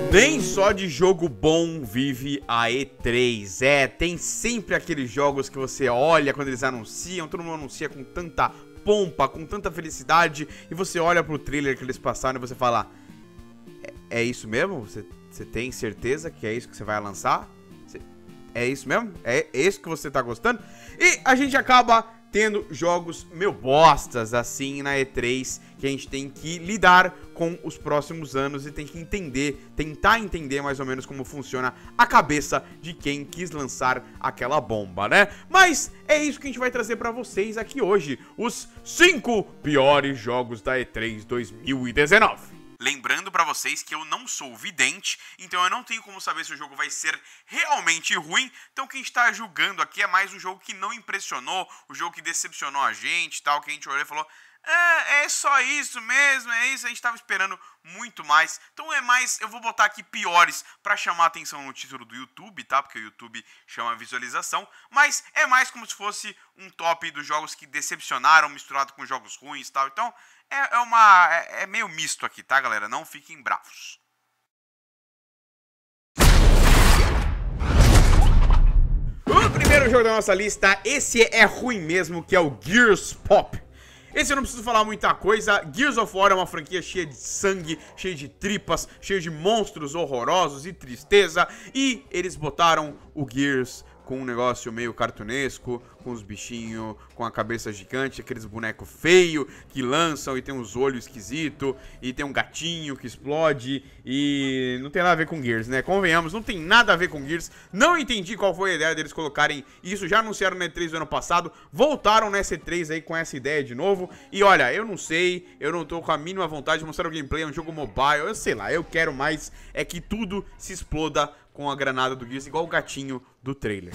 Nem só de jogo bom vive a E3, tem sempre aqueles jogos que você olha quando eles anunciam, todo mundo anuncia com tanta pompa, com tanta felicidade, e você olha pro trailer que eles passaram e você fala, é isso mesmo? Você tem certeza que é isso que você vai lançar? É isso mesmo? É isso que você tá gostando? E a gente acaba tendo jogos meio bostas assim na E3, que a gente tem que lidar com os próximos anos e tem que tentar entender mais ou menos como funciona a cabeça de quem quis lançar aquela bomba, né? Mas é isso que a gente vai trazer pra vocês aqui hoje, os 5 piores jogos da E3 2019. Lembrando pra vocês que eu não sou vidente, então eu não tenho como saber se o jogo vai ser realmente ruim. Então o que a gente tá julgando aqui é mais um jogo que não impressionou, o jogo que decepcionou a gente, tal, que a gente olhou e falou, é só isso mesmo, é isso, a gente tava esperando muito mais. Então é mais, eu vou botar aqui piores pra chamar a atenção no título do YouTube, tá? Porque o YouTube chama visualização, mas é mais como se fosse um top dos jogos que decepcionaram misturado com jogos ruins e tal. Então é meio misto aqui, tá, galera? Não fiquem bravos. O primeiro jogo da nossa lista, esse é ruim mesmo, que é o Gears Pop. Esse eu não preciso falar muita coisa. Gears of War é uma franquia cheia de sangue, cheia de tripas, cheia de monstros horrorosos e tristeza. E eles botaram o Gears com um negócio meio cartunesco, com os bichinhos com a cabeça gigante, aqueles bonecos feios que lançam e tem uns olhos esquisitos, e tem um gatinho que explode, e não tem nada a ver com Gears, né? Convenhamos, não tem nada a ver com Gears. Não entendi qual foi a ideia deles colocarem isso, já anunciaram na E3 do ano passado, voltaram na E3 aí com essa ideia de novo, e olha, eu não sei, eu não tô com a mínima vontade de mostrar o gameplay, é um jogo mobile, eu sei lá, eu quero mais é que tudo se exploda com a granada do Gears, igual o gatinho do trailer.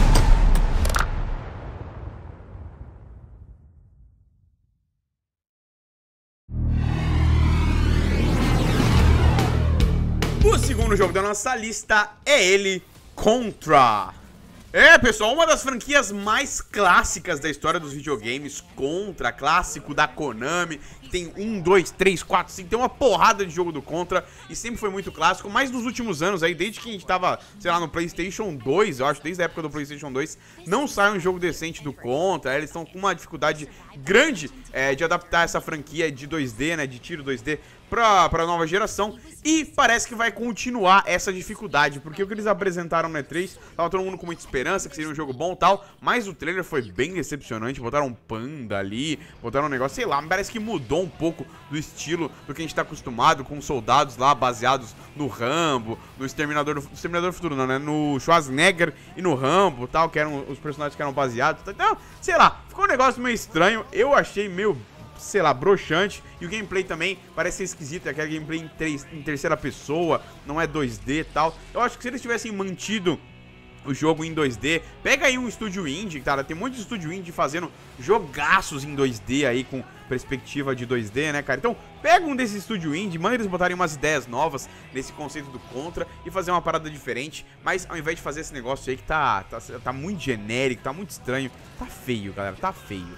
O segundo jogo da nossa lista é ele, Contra. Pessoal, uma das franquias mais clássicas da história dos videogames, Contra, clássico da Konami, que tem 1, 2, 3, 4, 5, tem uma porrada de jogo do Contra, e sempre foi muito clássico, mas nos últimos anos aí, desde que a gente tava, sei lá, no PlayStation 2, eu acho, desde a época do PlayStation 2, não sai um jogo decente do Contra, eles estão com uma dificuldade grande de adaptar essa franquia de 2D, né, de tiro 2D, pra nova geração, e parece que vai continuar essa dificuldade, porque o que eles apresentaram no E3, tava todo mundo com muita esperança, que seria um jogo bom e tal, mas o trailer foi bem decepcionante, botaram um panda ali, botaram um negócio, sei lá, parece que mudou um pouco do estilo do que a gente tá acostumado, com soldados lá baseados no Rambo, no Exterminador Futuro não, né, no Schwarzenegger e no Rambo tal, que eram os personagens que eram baseados, então, sei lá, ficou um negócio meio estranho, eu achei meio, sei lá, broxante, e o gameplay também parece ser esquisito, é aquele gameplay em terceira pessoa, não é 2D e tal. Eu acho que se eles tivessem mantido o jogo em 2D, pega aí um estúdio indie, cara, tem um monte de estúdio indie fazendo jogaços em 2D aí, com perspectiva de 2D, né, cara? Então, pega um desses estúdio indie, manda eles botarem umas ideias novas nesse conceito do Contra e fazer uma parada diferente, mas ao invés de fazer esse negócio aí que tá muito genérico, tá muito estranho, tá feio, galera, tá feio.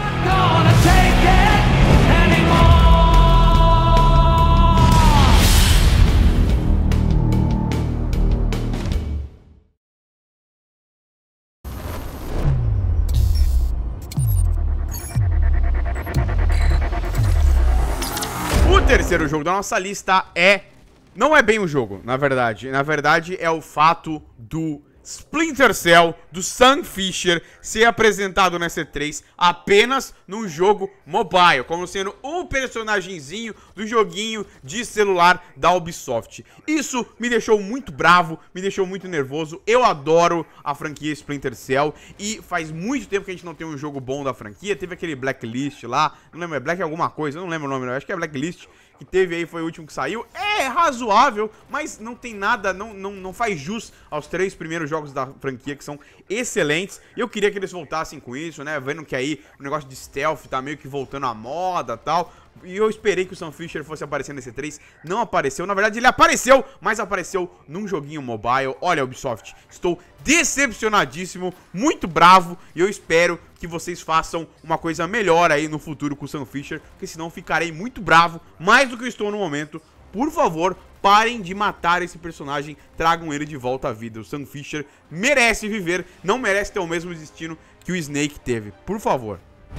O terceiro jogo da nossa lista não é bem um jogo, na verdade. Na verdade é o fato do Splinter Cell, do Sam Fisher, ser apresentado na C3 apenas num jogo mobile, como sendo um personagenzinho do joguinho de celular da Ubisoft. Isso me deixou muito bravo, me deixou muito nervoso. Eu adoro a franquia Splinter Cell e faz muito tempo que a gente não tem um jogo bom da franquia. Teve aquele Blacklist lá, não lembro, é Black alguma coisa, eu não lembro o nome, acho que é Blacklist, que teve aí, foi o último que saiu. É razoável, mas não tem nada, não faz jus aos 3 primeiros jogos da franquia, que são excelentes. E eu queria que eles voltassem com isso, né, vendo que aí o negócio de stealth tá meio que voltando à moda e tal. E eu esperei que o Sam Fisher fosse aparecer nesse E3, não apareceu. Na verdade ele apareceu, mas apareceu num joguinho mobile. Olha, Ubisoft, estou decepcionadíssimo, muito bravo. E eu espero que vocês façam uma coisa melhor aí no futuro com o Sam Fisher, porque senão ficarei muito bravo, mais do que eu estou no momento. Por favor, parem de matar esse personagem, tragam ele de volta à vida. O Sam Fisher merece viver, não merece ter o mesmo destino que o Snake teve, por favor.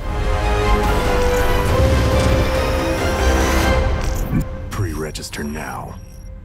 Pre-register now.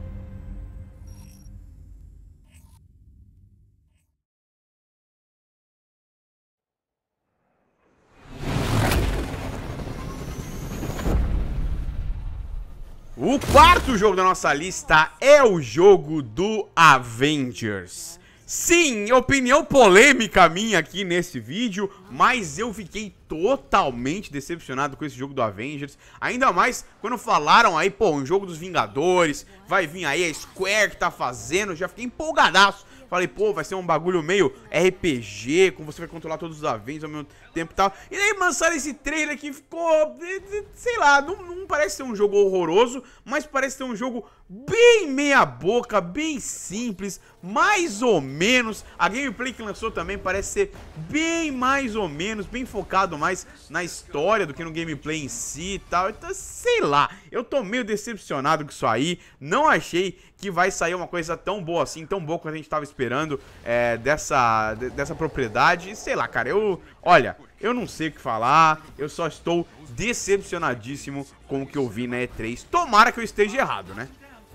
O quarto jogo da nossa lista é o jogo do Avengers. Sim, opinião polêmica minha aqui nesse vídeo, mas eu fiquei totalmente decepcionado com esse jogo do Avengers. Ainda mais quando falaram aí, pô, um jogo dos Vingadores, vai vir aí a Square que tá fazendo, já fiquei empolgadaço. Falei, pô, vai ser um bagulho meio RPG, como você vai controlar todos os Avengers ao mesmo tempo e tal. E daí lançaram esse trailer que ficou, sei lá, não parece ser um jogo horroroso, mas parece ser um jogo bem meia boca, bem simples, mais ou menos. A gameplay que lançou também parece ser bem mais ou menos, bem focado mais na história do que no gameplay em si e tal. Então, sei lá, eu tô meio decepcionado com isso aí. Não achei que vai sair uma coisa tão boa assim, tão boa quanto a gente tava esperando dessa propriedade. Sei lá, cara, olha, eu não sei o que falar, eu só estou decepcionadíssimo com o que eu vi na E3. Tomara que eu esteja errado, né?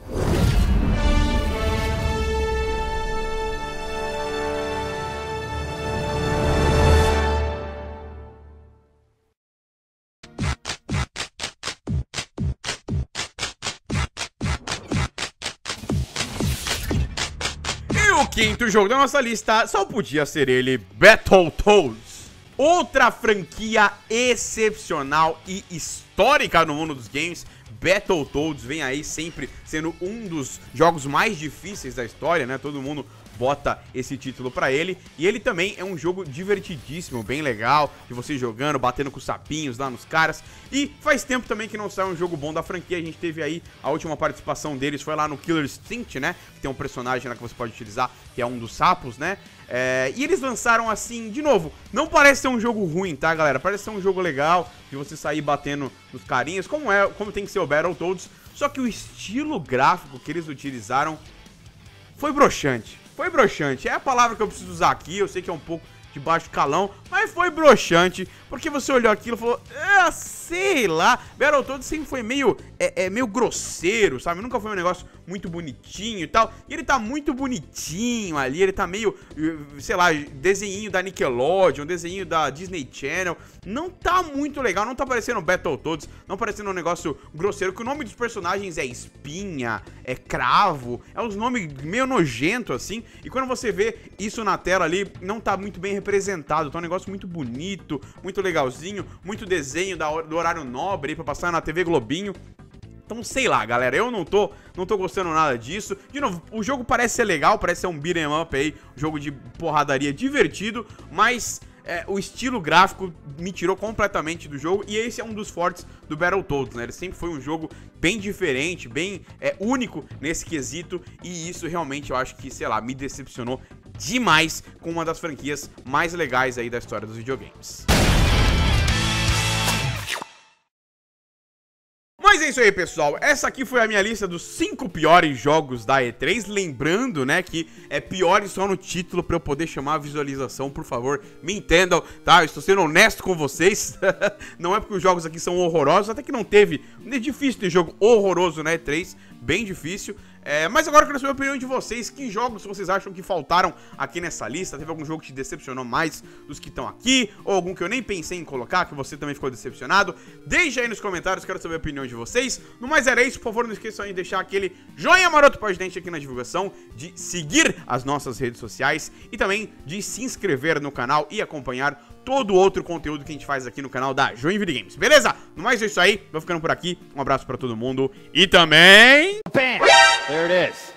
O quinto jogo da nossa lista só podia ser ele, Battletoads. Outra franquia excepcional e histórica no mundo dos games. Battletoads vem aí sempre sendo um dos jogos mais difíceis da história, né? Todo mundo bota esse título pra ele. E ele também é um jogo divertidíssimo, bem legal, de você jogando, batendo com os sapinhos lá nos caras. E faz tempo também que não sai um jogo bom da franquia. A gente teve aí a última participação deles, foi lá no Killer Instinct, né? Que tem um personagem lá que você pode utilizar, que é um dos sapos, né? E eles lançaram assim, de novo, não parece ser um jogo ruim, tá, galera? Parece ser um jogo legal, de você sair batendo nos carinhas, como tem que ser o Battletoads. Só que o estilo gráfico que eles utilizaram foi broxante. Foi broxante, é a palavra que eu preciso usar aqui, eu sei que é um pouco de baixo calão, mas foi broxante, porque você olhou aquilo e falou, sei lá, Battletoads sempre foi meio grosseiro, sabe, nunca foi um negócio muito bonitinho e tal, e ele tá muito bonitinho ali, ele tá meio, sei lá, desenhinho da Nickelodeon, desenhinho da Disney Channel, não tá muito legal, não tá parecendo Battletoads, não parecendo um negócio grosseiro, que o nome dos personagens é espinha, é cravo, é uns nomes meio nojento assim, e quando você vê isso na tela ali, não tá muito bem representado, tá um negócio muito bonito, muito legalzinho, muito desenho do horário nobre aí pra passar na TV Globinho. Então, sei lá, galera, eu não tô gostando nada disso. De novo, o jogo parece ser legal, parece ser um beat'em up aí, um jogo de porradaria divertido, mas o estilo gráfico me tirou completamente do jogo, e esse é um dos fortes do Battletoads, né? Ele sempre foi um jogo bem diferente, bem único nesse quesito, e isso realmente eu acho que, sei lá, me decepcionou demais com uma das franquias mais legais aí da história dos videogames. Mas é isso aí, pessoal, essa aqui foi a minha lista dos 5 piores jogos da E3, lembrando, né, que é piores só no título pra eu poder chamar a visualização, por favor, me entendam, tá? Eu estou sendo honesto com vocês, não é porque os jogos aqui são horrorosos, até que não teve, é difícil ter jogo horroroso na E3, bem difícil. Mas agora eu quero saber a opinião de vocês. Que jogos vocês acham que faltaram aqui nessa lista? Teve algum jogo que te decepcionou mais dos que estão aqui? Ou algum que eu nem pensei em colocar, que você também ficou decepcionado? Deixa aí nos comentários, quero saber a opinião de vocês. No mais era isso, por favor, não esqueçam de deixar aquele joinha maroto pra gente aqui na divulgação, de seguir as nossas redes sociais e também de se inscrever no canal e acompanhar todo outro conteúdo que a gente faz aqui no canal da Joinville Games, beleza? No mais é isso aí, vou ficando por aqui, um abraço pra todo mundo e também... Bam! There it is.